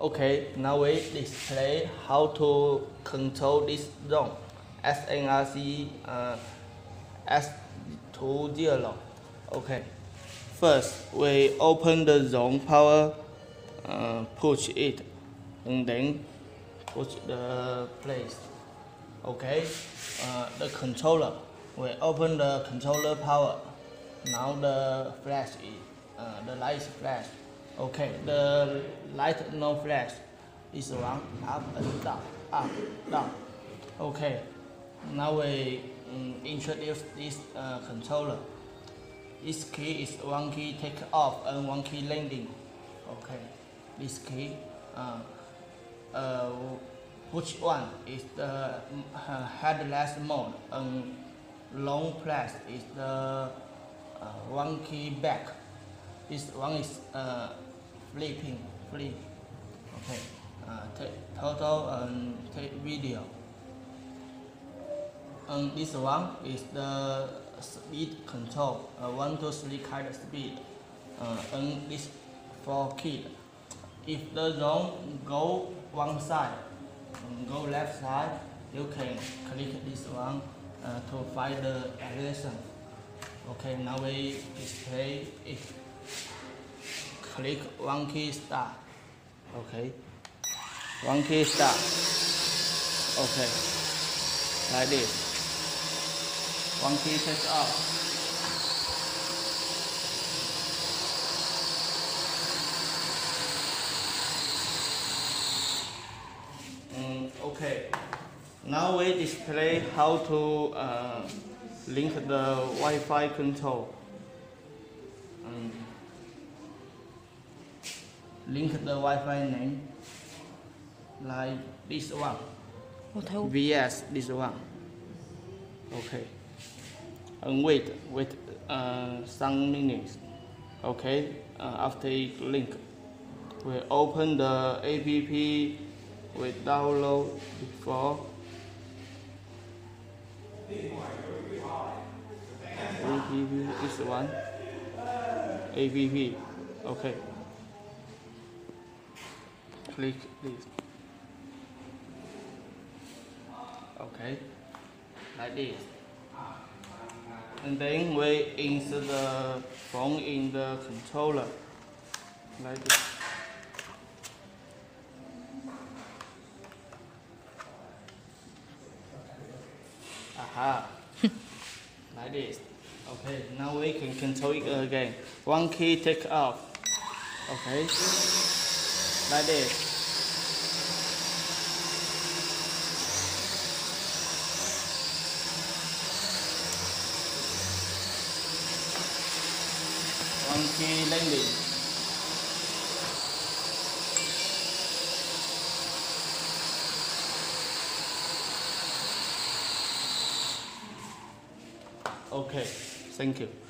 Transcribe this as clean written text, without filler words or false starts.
Okay, now we display how to control this zone. SNRC S20. Okay, first we open the zone power, push it, and then push the place. Okay, the controller. We open the controller power. Now the flash is the light flash. Okay, the light no flash is one up and down, up, down. Okay, now we introduce this controller. This key is one key take off and one key landing. Okay, this key. Which one is the headless mode and long press is the one key back. This one is flip. Okay, take total and take video. And this one is the speed control. 1, 2, 3 kind of speed. And this 4 key. If the zone go one side, go left side, you can click this one to find the direction. Okay, now we display it. Click one key start. Okay, one key start. Okay, like this. One key take off. Okay, now we display how to link the Wi-Fi control. Link the Wi-Fi name like this one. VS this one. Okay, and wait some minutes. Okay, after it link, we open the app. We download before. App is one. App. Okay. Click this. Okay. Like this. And then we insert the phone in the controller. Like this. Aha, like this. Okay, now we can control it again. One key take off. Okay, like this. One key landing. Okay, thank you.